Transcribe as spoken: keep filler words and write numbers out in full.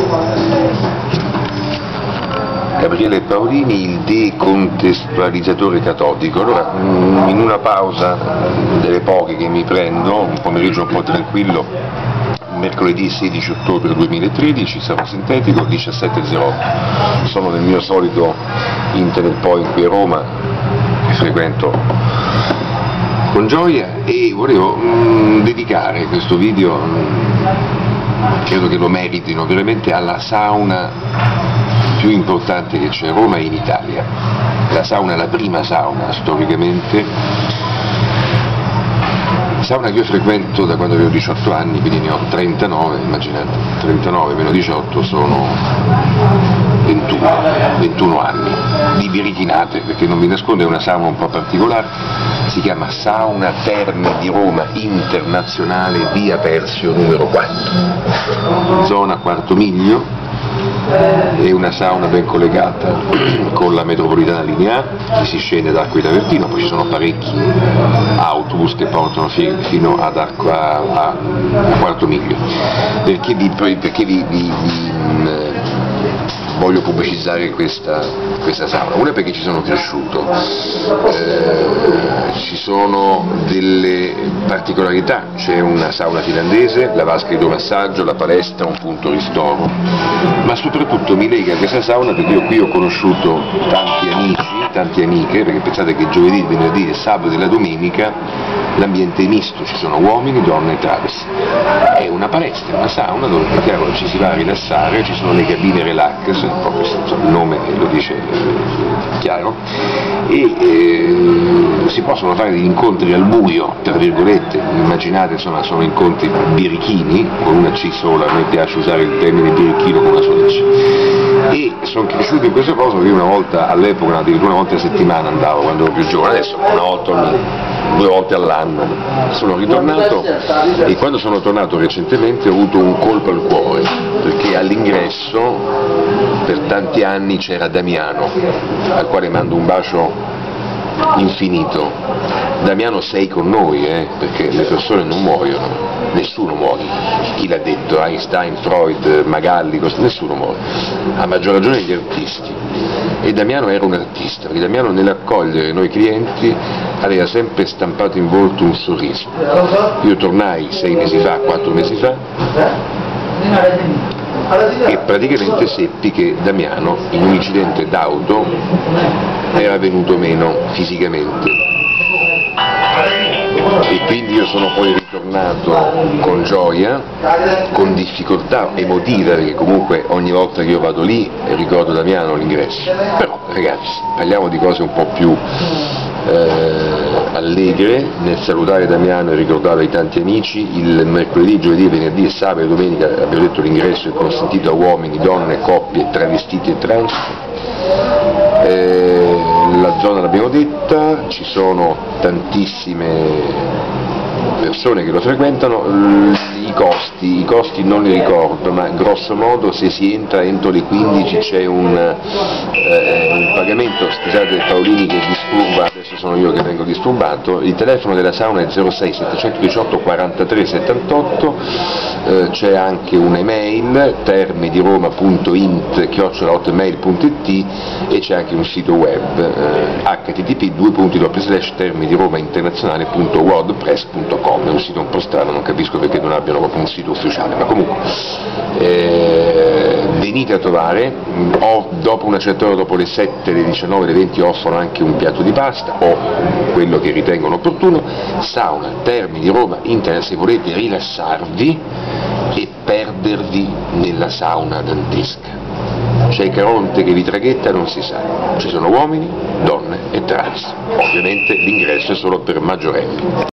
Gabriele Paolini, il decontestualizzatore catodico. Allora, in una pausa delle poche che mi prendo, un pomeriggio un po' tranquillo, mercoledì sedici ottobre duemilatredici, sarò sintetico, diciassette e zero otto. Sono nel mio solito Internet Point qui a Roma, che frequento con gioia, e volevo mh, dedicare questo video, mh, credo che lo meritino veramente, alla sauna più importante che c'è a Roma e in Italia. La sauna è la prima sauna storicamente, sauna che io frequento da quando avevo diciotto anni, quindi ne ho trentanove, immaginate, trentanove meno diciotto sono ventuno, ventuno anni di birichinate, perché non vi nascondo è una sauna un po' particolare, si chiama Sauna Terme di Roma Internazionale, via Persio numero quattro, zona Quarto Miglio. È una sauna ben collegata con la metropolitana linea A, che si scende da Acqua di Tavertino, poi ci sono parecchi autobus che portano fino ad Acqua, a, a Quarto Miglio. Perché vi, perché vi, vi, vi voglio pubblicizzare questa, questa sauna? Una, perché ci sono cresciuto, eh, ci sono delle particolarità, c'è una sauna finlandese, la vasca idromassaggio, la palestra, un punto ristoro, ma soprattutto mi lega a questa sauna perché io qui ho conosciuto tanti amici, tante amiche, perché pensate che giovedì, venerdì, sabato e la domenica l'ambiente è misto, ci sono uomini, donne e trans. È una palestra, una sauna dove chiaro, ci si va a rilassare, ci sono le cabine relax, un po' questo, insomma, il nome lo dice eh, chiaro, e eh, si possono fare degli incontri al buio, tra virgolette, immaginate, insomma, sono incontri birichini, con una C sola, a me piace usare il termine birichino con una sola C. E sono cresciuto in questa cosa perché una volta all'epoca, addirittura una volta a settimana andavo quando ero più giovane, adesso una volta ogni due volte all'anno. Sono ritornato e quando sono tornato recentemente ho avuto un colpo al cuore, perché all'ingresso per tanti anni c'era Damiano, al quale mando un bacio infinito. Damiano, sei con noi, eh? Perché le persone non muoiono, nessuno muore. Chi l'ha detto? Einstein, Freud, Magalli, nessuno muore, a maggior ragione gli artisti. E Damiano era un artista, perché Damiano nell'accogliere noi clienti aveva sempre stampato in volto un sorriso. Io tornai sei mesi fa, quattro mesi fa, e praticamente seppi che Damiano in un incidente d'auto era venuto meno fisicamente. E quindi io sono poi ritornato con gioia, con difficoltà emotiva, perché comunque ogni volta che io vado lì ricordo Damiano l'ingresso. Però ragazzi, parliamo di cose un po' più eh, allegre. Nel salutare Damiano e ricordare ai tanti amici, il mercoledì, giovedì, venerdì e sabato e domenica, abbiamo detto, l'ingresso è consentito a uomini, donne, coppie, travestiti e trans. Eh, la zona l'abbiamo detta, ci sono tantissime persone che lo frequentano. I costi, i costi non li ricordo, ma grosso modo se si entra entro le quindici c'è un, eh, un pagamento. Scusate Paolini che disturba, adesso sono io che vengo disturbato. Il telefono della sauna è zero sei settecentodiciotto quarantatré settantotto, eh, c'è anche un'email termediroma punto int chiocciola hotmail punto it e c'è anche un sito web, eh, h t t p due punti doppio slash termediroma internazionale punto wordpress punto com. È un sito un po' strano, non capisco perché non abbiano proprio un sito ufficiale, ma comunque eh, venite a trovare. O, dopo una certa ora, dopo le sette, le diciannove, le venti offrono anche un piatto di pasta o quello che ritengono opportuno. Sauna Terme di Roma Internet, se volete rilassarvi e perdervi nella sauna dantesca. C'è il Caronte che vi traghetta, non si sa, ci sono uomini, donne e trans. Ovviamente l'ingresso è solo per maggiorenni.